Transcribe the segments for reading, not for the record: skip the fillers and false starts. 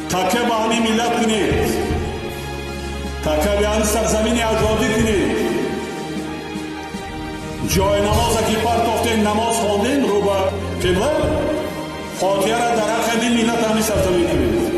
تکه به همین ملت کنید، تکه به همین سرزمین آزادی کنید. جای نماز که پرتافتین، نماز خواندین رو به قبله، فاتحه را در حق این ملت همین سرزمین کنید.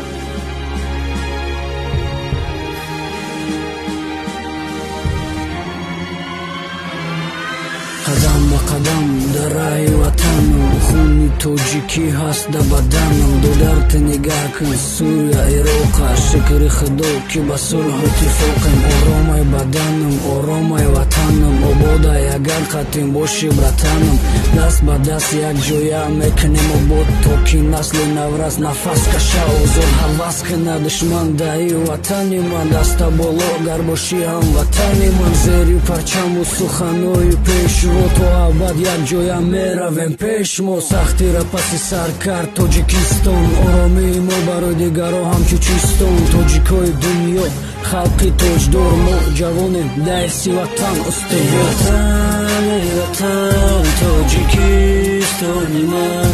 قدم به قدم در راه وطنم، خون توجیکی هست در بدنم. دو درت نگاه کن سوریه عراق، شکر خدا که به صلح و اتفاقم. آرامای بدنم، آرامای وطنم، آباده اگر قطیم باشی برتنم. دست به دست یک جویا میکنیم آباد، تا که نسل نورس نفس کشه اوزاد حوض کنه دشمن. دهی وطنی من دست بالا گر باشی هم وطنی من. زیری پرچم و سخنوی پیش رو تو ابد یک جویا میرویم پیش ما. سختی را پس سر کرد تاجیکستان، آرامی ما برای دیگرها همچو چیستان. تاجیکای دنیا خلقی تاجدار، ما جوانیم دایسی وطن استوار. وطن ای وطن تاجیکستانی من،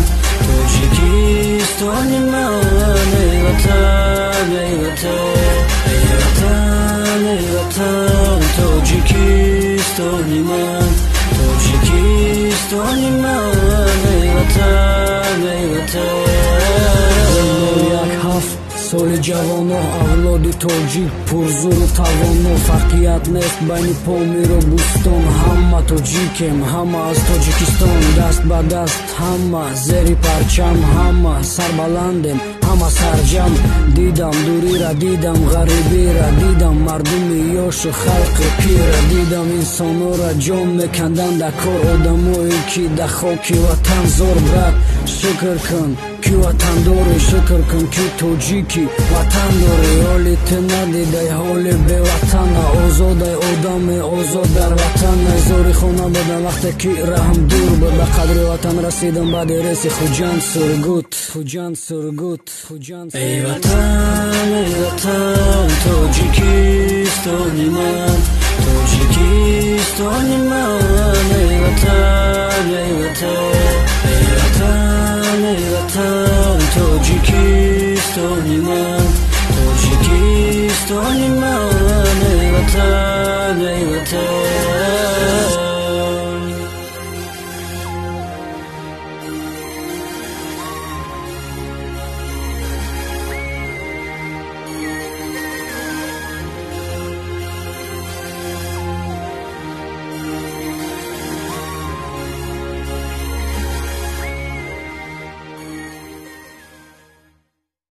تاجیکستانی من. ای وطن ای وطن ای وطن ای وطن تاجیکستانی من، تاجیکستانی من. ای وطن ای وطن. یک هفت سال جوانو اولاد تاجیک پرزور و توانو. فرقیت نیست بین پامیر و بوستان، همه تاجیکیم همه از تاجیکستان. دست به دست همه زیر پرچم، همه سربلندیم همه سرجم. دیدم دوری را دیدم، غریبی را دیدم، مردم یاش و خلق پیر را دیدم. انسانو را جان میکندن در کار، آدمایی که در خاک وطن زور برد. شکر کن که وطن داری، شکر کن که تاجیکی وطن داری. حالی تو ندیده حال به وطن، آزاد آدم آزاد در وطن. زوری خونه بدن وقتی که رحم دور بود، به قدر وطن رسیدم بعد ریسی خوجان سرگوت، خوجان سرگوت، خوجان سرگوت. ای وطن ای وطن تاجیکستانی من، تاجیکستانی من. ای وطن ای وطن ای وطن ای وطن تاجیکستانی من، تاجیکستانی من. ای وطن